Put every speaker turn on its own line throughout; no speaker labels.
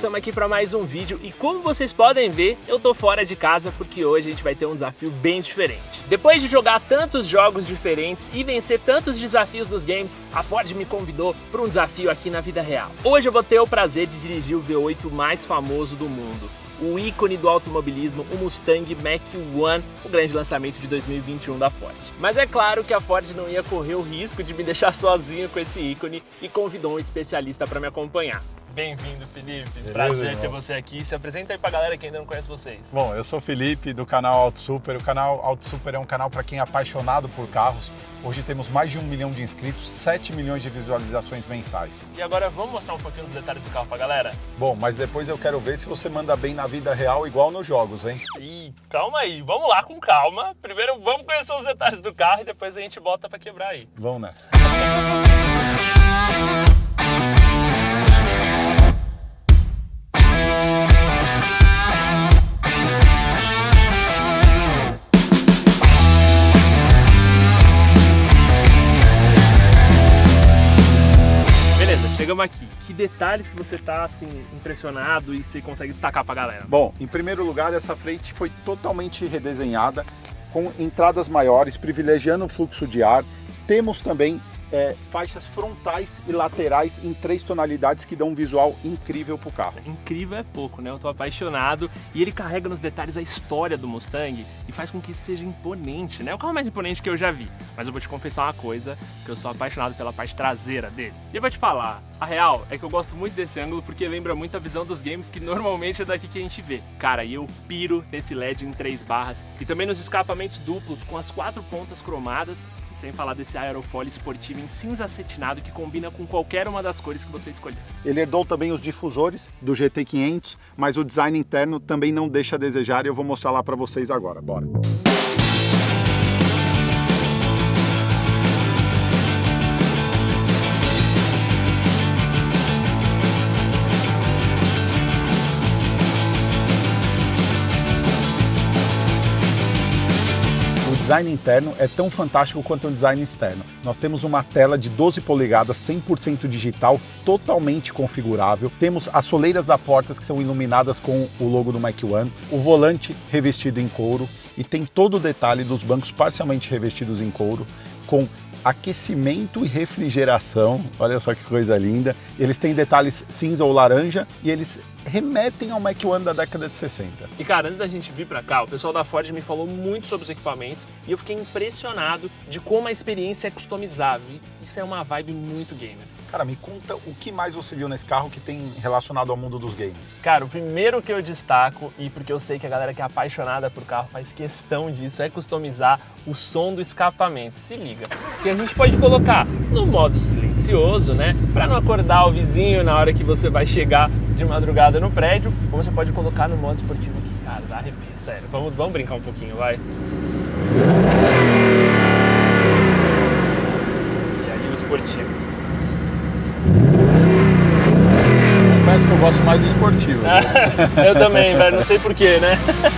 estamos aqui para mais um vídeo e como vocês podem ver, eu tô fora de casa porque hoje a gente vai ter um desafio bem diferente. Depois de jogar tantos jogos diferentes e vencer tantos desafios dos games, a Ford me convidou para um desafio aqui na vida real. Hoje eu vou ter o prazer de dirigir o V8 mais famoso do mundo. O ícone do automobilismo, o Mustang Mach-1, o grande lançamento de 2021 da Ford. Mas é claro que a Ford não ia correr o risco de me deixar sozinho com esse ícone e convidou um especialista para me acompanhar. Bem-vindo, Felipe.
Beleza,
Prazer ter você aqui. Se apresenta aí pra galera que ainda não conhece vocês.
Bom, eu sou o Felipe do canal Auto Super. O canal Auto Super é um canal para quem é apaixonado por carros. Hoje temos mais de 1 milhão de inscritos, 7 milhões de visualizações mensais.
E agora vamos mostrar um pouquinho os detalhes do carro pra galera?
Bom, mas depois eu quero ver se você manda bem na vida real igual nos jogos, hein?
Ih, calma aí. Vamos lá com calma. Primeiro vamos conhecer os detalhes do carro e depois a gente bota pra quebrar aí.
Vamos nessa.
Chegamos aqui. Que detalhes que você tá assim impressionado e você consegue destacar pra galera?
Bom, em primeiro lugar, essa frente foi totalmente redesenhada com entradas maiores, privilegiando o fluxo de ar. Temos também faixas frontais e laterais em 3 tonalidades que dão um visual incrível pro carro.
Incrível é pouco, né? Eu tô apaixonado e ele carrega nos detalhes a história do Mustang e faz com que isso seja imponente, né? É o carro mais imponente que eu já vi. Mas eu vou te confessar uma coisa, que eu sou apaixonado pela parte traseira dele. E eu vou te falar, a real é que eu gosto muito desse ângulo porque lembra muito a visão dos games que normalmente é daqui que a gente vê. Cara, e eu piro nesse LED em 3 barras e também nos escapamentos duplos com as 4 pontas cromadas. Sem falar desse aerofólio esportivo em cinza acetinado que combina com qualquer uma das cores que você escolher.
Ele herdou também os difusores do GT500, mas o design interno também não deixa a desejar e eu vou mostrar lá para vocês agora. Bora! O design interno é tão fantástico quanto o design externo. Nós temos uma tela de 12 polegadas, 100% digital, totalmente configurável. Temos as soleiras da porta que são iluminadas com o logo do Mach-1, o volante revestido em couro e tem todo o detalhe dos bancos parcialmente revestidos em couro, com aquecimento e refrigeração. Olha só que coisa linda. Eles têm detalhes cinza ou laranja e eles remetem ao Mach-1 da década de 60.
E cara, antes da gente vir pra cá, o pessoal da Ford me falou muito sobre os equipamentos e eu fiquei impressionado de como a experiência é customizável. Isso é uma vibe muito gamer.
Cara, me conta o que mais você viu nesse carro que tem relacionado ao mundo dos games.
Cara, o primeiro que eu destaco, e porque eu sei que a galera que é apaixonada por carro faz questão disso, é customizar o som do escapamento. Se liga, que a gente pode colocar no modo silencioso, né? Pra não acordar o vizinho na hora que você vai chegar de madrugada no prédio, ou você pode colocar no modo esportivo que, cara, dá arrepio, sério. Vamos brincar um pouquinho, vai. E aí o esportivo.
Confesso que eu gosto mais do esportivo.
Eu também, velho, não sei porquê, né?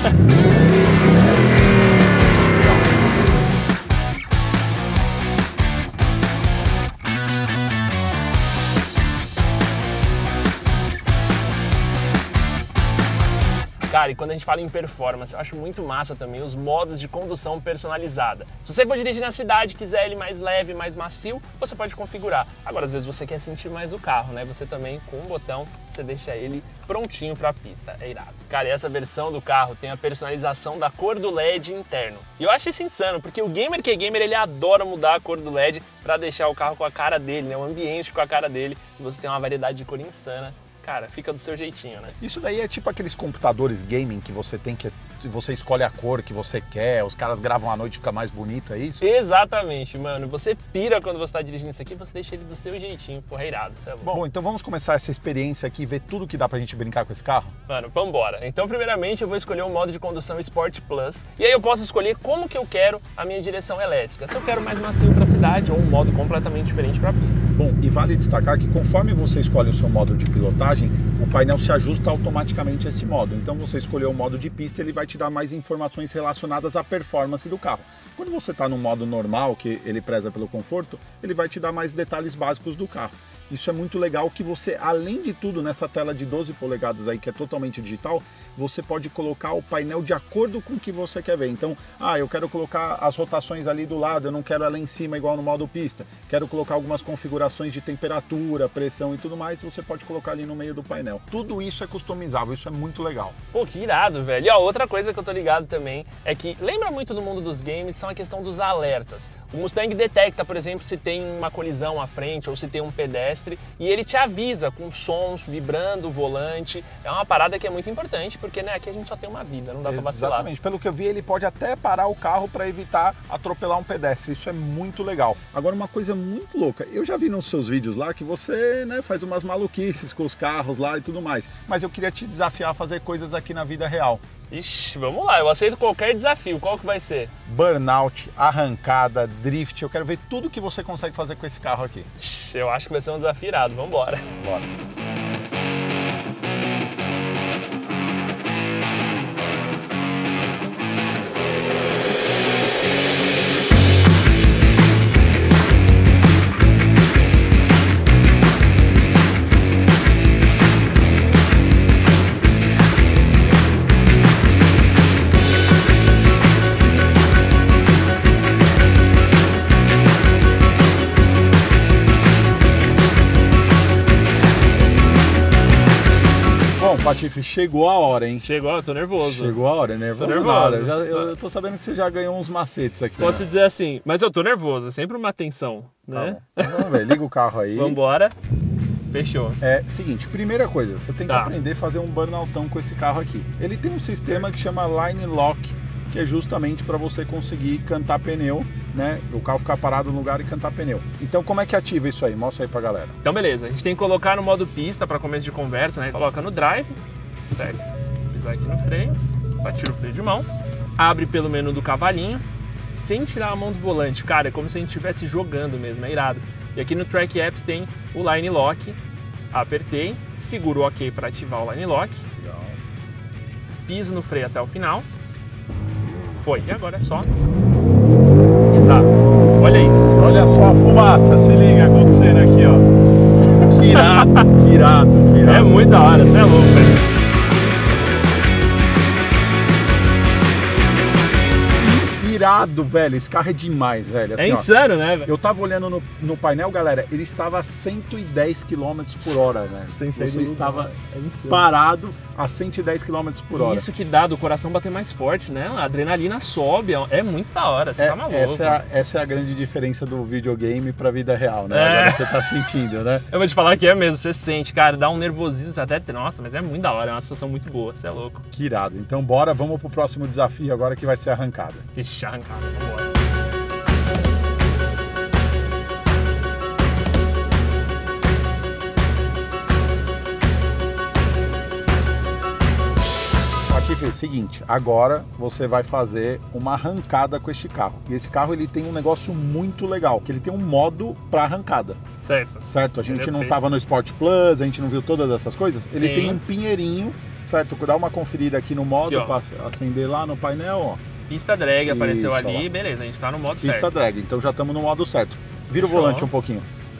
Cara, e quando a gente fala em performance, eu acho muito massa também os modos de condução personalizada. Se você for dirigir na cidade e quiser ele mais leve, mais macio, você pode configurar. Agora, às vezes você quer sentir mais o carro, né? Você também, com um botão, você deixa ele prontinho pra pista. É irado. Cara, e essa versão do carro tem a personalização da cor do LED interno. E eu acho isso insano, porque o gamer que é gamer, ele adora mudar a cor do LED pra deixar o carro com a cara dele, né? O ambiente com a cara dele. E você tem uma variedade de cor insana. Cara, fica do seu jeitinho, né?
Isso daí é tipo aqueles computadores gaming que você tem que você escolhe a cor que você quer, os caras gravam à noite e fica mais bonito, é isso?
Exatamente, mano. Você pira quando você tá dirigindo isso aqui, você deixa ele do seu jeitinho, porra, é irado, isso é bom.
Bom, então vamos começar essa experiência aqui e ver tudo que dá pra gente brincar com esse carro?
Mano, vambora. Então, primeiramente, eu vou escolher o modo de condução Sport Plus, e aí eu posso escolher como que eu quero a minha direção elétrica. Se eu quero mais macio pra cidade ou um modo completamente diferente pra pista.
Bom, e vale destacar que conforme você escolhe o seu modo de pilotagem, o painel se ajusta automaticamente a esse modo. Então você escolheu o modo de pista, ele vai te dar mais informações relacionadas à performance do carro. Quando você está no modo normal, que ele preza pelo conforto, ele vai te dar mais detalhes básicos do carro. Isso é muito legal que você, além de tudo, nessa tela de 12 polegadas aí, que é totalmente digital, você pode colocar o painel de acordo com o que você quer ver. Então, eu quero colocar as rotações ali do lado, eu não quero ela em cima igual no modo pista. Quero colocar algumas configurações de temperatura, pressão e tudo mais, você pode colocar ali no meio do painel. Tudo isso é customizável, isso é muito legal.
Pô, que irado, velho. E ó, outra coisa que eu tô ligado também é que lembra muito do mundo dos games são a questão dos alertas. O Mustang detecta, por exemplo, se tem uma colisão à frente ou se tem um pedestre e ele te avisa com sons vibrando o volante. É uma parada que é muito importante porque, né, aqui a gente só tem uma vida, não dá pra vacilar.
Exatamente. Pelo que eu vi, ele pode até parar o carro para evitar atropelar um pedestre. Isso é muito legal. Agora, uma coisa muito louca. Eu já vi nos seus vídeos lá que você, né, faz umas maluquices com os carros lá e tudo mais. Mas eu queria te desafiar a fazer coisas aqui na vida real.
Ixi, vamos lá, eu aceito qualquer desafio. Qual que vai ser?
Burnout, arrancada, drift. Eu quero ver tudo que você consegue fazer com esse carro aqui.
Ixi, eu acho que vai ser um desafio irado. Vambora.
Bora. Patife, chegou a hora, hein?
Chegou, eu tô nervoso.
Chegou a hora, é nervoso.
Tô nervoso.
Nada. Eu tô sabendo que você já ganhou uns macetes aqui.
Posso dizer assim, mas eu tô nervoso, é sempre uma tensão, né?
Tá bom. Então, vamos ver, liga o carro aí.
Vambora. Fechou.
Seguinte, primeira coisa, você tem que aprender a fazer um burnoutão com esse carro aqui. Ele tem um sistema que chama Line Lock, que é justamente para você conseguir cantar pneu, né? O carro ficar parado no lugar e cantar pneu. Então, como é que ativa isso aí? Mostra aí pra galera.
Então, beleza. A gente tem que colocar no modo pista para começo de conversa, né? Coloca no drive, pega, pisar aqui no freio, tira o freio de mão, abre pelo menu do cavalinho, sem tirar a mão do volante. Cara, é como se a gente estivesse jogando mesmo, é irado. E aqui no Track Apps tem o Line Lock. Apertei, seguro o OK para ativar o Line Lock.
Legal.
Piso no freio até o final. Foi, e agora é só pisar. Olha isso.
Olha só a fumaça, se liga acontecendo aqui, ó. Que irado, que irado, que irado.
É muito da hora, você é louco, velho.
Irado, velho, esse carro é demais, velho. Assim,
é insano, né, velho?
Eu tava olhando no painel, galera, ele estava a 110 km por hora, velho. Você estava parado a 110 km por hora.
Isso que dá do coração bater mais forte, né? A adrenalina sobe, é muito da hora, você tá maluco.
Essa é a grande diferença do videogame pra vida real, né? Agora você tá sentindo, né?
Eu vou te falar que é mesmo, você sente, cara, dá um nervosismo até, nossa, mas é muito da hora, é uma situação muito boa, você é louco.
Que irado. Então bora, vamos pro próximo desafio agora que vai ser a arrancada.
Deixa arrancada, vambora.
Patife, é o seguinte, agora você vai fazer uma arrancada com este carro. E esse carro ele tem um negócio muito legal, que ele tem um modo para arrancada. Certo? A gente não tava no Sport Plus, a gente não viu todas essas coisas. Ele tem um pinheirinho, certo? Dá uma conferida aqui no modo para acender lá no painel, ó.
Pista drag apareceu ali, beleza, a gente tá no modo certo.
Pista drag, então já estamos no modo certo. Vira o volante um pouquinho.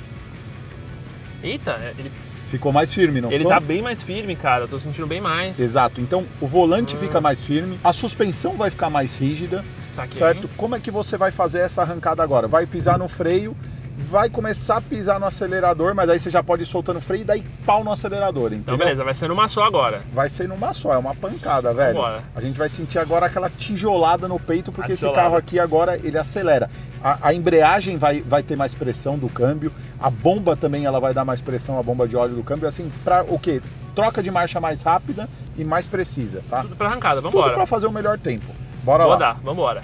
Eita, ele
ficou mais firme, não ficou?
Ele tá bem mais firme, cara, eu tô sentindo bem mais.
Exato, então o volante fica mais firme, a suspensão vai ficar mais rígida, certo? Como é que você vai fazer essa arrancada agora? Vai pisar no freio, vai começar a pisar no acelerador, mas aí você já pode ir soltando o freio e daí pau no acelerador, entendeu?
Então beleza, vai ser numa só agora.
Vai ser numa só, é uma pancada, velho.
Vambora.
A gente vai sentir agora aquela tijolada no peito, porque esse carro aqui agora, ele acelera. A embreagem vai ter mais pressão do câmbio, a bomba também ela vai dar mais pressão, a bomba de óleo do câmbio, assim, pra o quê? Troca de marcha mais rápida e mais precisa, tá?
Tudo pra arrancada, vambora.
Tudo pra fazer o melhor tempo. Bora lá.
Rodar, vambora.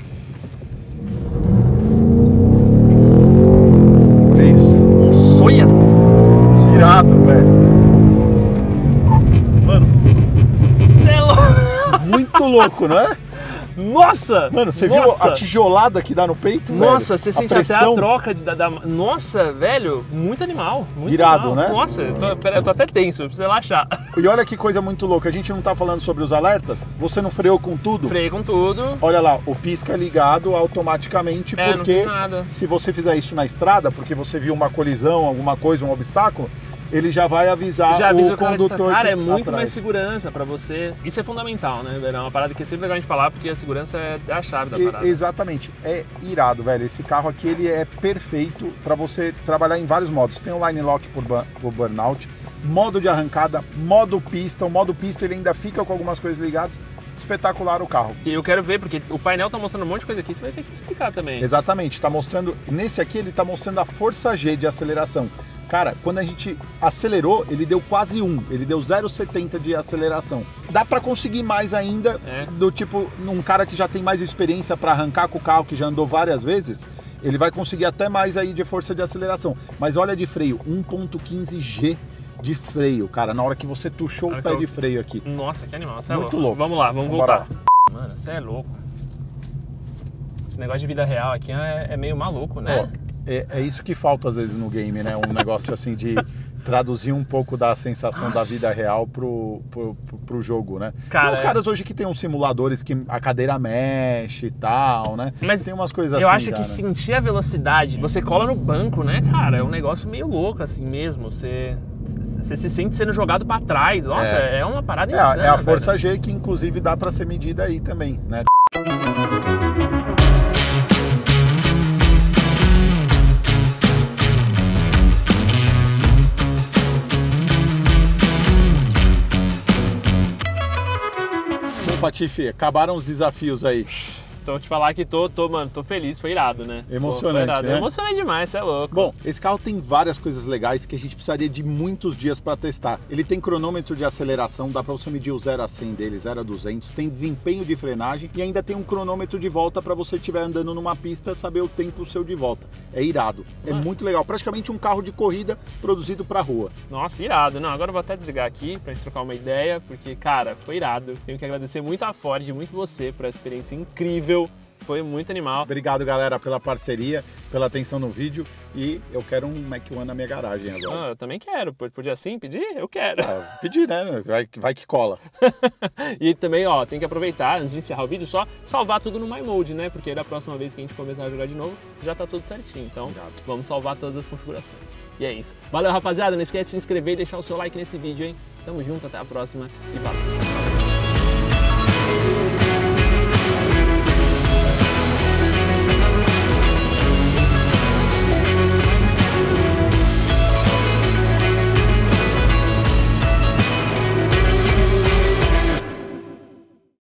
Sonha!
Que irado, velho. Mano,
cê é louco!
Muito louco, não é?
Nossa!
Mano, você viu a tijolada que dá no peito,
Nossa,
velho?
você sente até a troca Nossa, velho, muito animal. Muito
irado,
animal.
né?
Nossa, eu tô até tenso, eu preciso relaxar.
E olha que coisa muito louca, a gente não tá falando sobre os alertas? Você não freou com tudo?
Freio com tudo.
Olha lá, o pisca é ligado automaticamente,
não
porque
tem nada.
se você fizer isso na estrada, porque você viu uma colisão, alguma coisa, um obstáculo, ele já vai avisar o condutor.
Cara, é muito mais segurança pra você. Isso é fundamental, né, velho? É uma parada que é sempre legal a gente falar, porque a segurança é a chave da parada.
Exatamente. É irado, velho. Esse carro aqui, ele é perfeito pra você trabalhar em vários modos. Tem o Line Lock por burnout, modo de arrancada, modo pista. O modo pista, ele ainda fica com algumas coisas ligadas. Espetacular o carro.
E eu quero ver, porque o painel tá mostrando um monte de coisa aqui, você vai ter que explicar também.
Exatamente. Tá mostrando... Nesse aqui, ele tá mostrando a força G de aceleração. Cara, quando a gente acelerou, ele deu quase 1, ele deu 0,70 de aceleração. Dá pra conseguir mais ainda, do tipo, num cara que já tem mais experiência pra arrancar com o carro, que já andou várias vezes, ele vai conseguir até mais aí de força de aceleração. Mas olha de freio, 1.15 G de freio, cara, na hora que você tuchou o pé de freio aqui.
Nossa, que animal, você é
muito
louco.
louco.
Vamos lá, vamos voltar. Mano, você é louco. Esse negócio de vida real aqui é meio maluco, né?
É isso que falta às vezes no game, né? Um negócio assim de traduzir um pouco da sensação da vida real pro jogo, né?
Cara,
tem uns caras hoje que tem uns simuladores que a cadeira mexe e tal, né?
Mas
tem umas coisas assim.
Eu acho
já,
que
né?
sentir a velocidade, você cola no banco, né, cara? É um negócio meio louco assim mesmo. Você se sente sendo jogado pra trás. Nossa, é uma parada insana.
É a força G que inclusive dá pra ser medida aí também, né? Patife, acabaram os desafios aí.
Então, te falar que mano, tô feliz, foi irado, né?
Emocionante,
irado,
né?
Emocionante demais, você é louco.
Bom, esse carro tem várias coisas legais que a gente precisaria de muitos dias para testar. Ele tem cronômetro de aceleração, dá para você medir o 0 a 100 dele, 0 a 200, tem desempenho de frenagem e ainda tem um cronômetro de volta para você estiver andando numa pista saber o tempo seu de volta. É irado, é muito legal, praticamente um carro de corrida produzido para rua.
Nossa, irado. Não, agora eu vou até desligar aqui pra gente trocar uma ideia, porque, cara, foi irado. Tenho que agradecer muito a Ford e muito você por essa experiência incrível. Foi muito animal.
Obrigado, galera, pela parceria, pela atenção no vídeo. E eu quero um Mac One na minha garagem agora.
Eu também quero. Podia assim pedir? Eu quero.
Pedir, né? Vai que cola.
E também, ó, tem que aproveitar, antes de encerrar o vídeo, só salvar tudo no My Mode, né? Porque da próxima vez que a gente começar a jogar de novo, já tá tudo certinho. Então, vamos salvar todas as configurações. E é isso. Valeu, rapaziada. Não esquece de se inscrever e deixar o seu like nesse vídeo, hein? Tamo junto, até a próxima e valeu.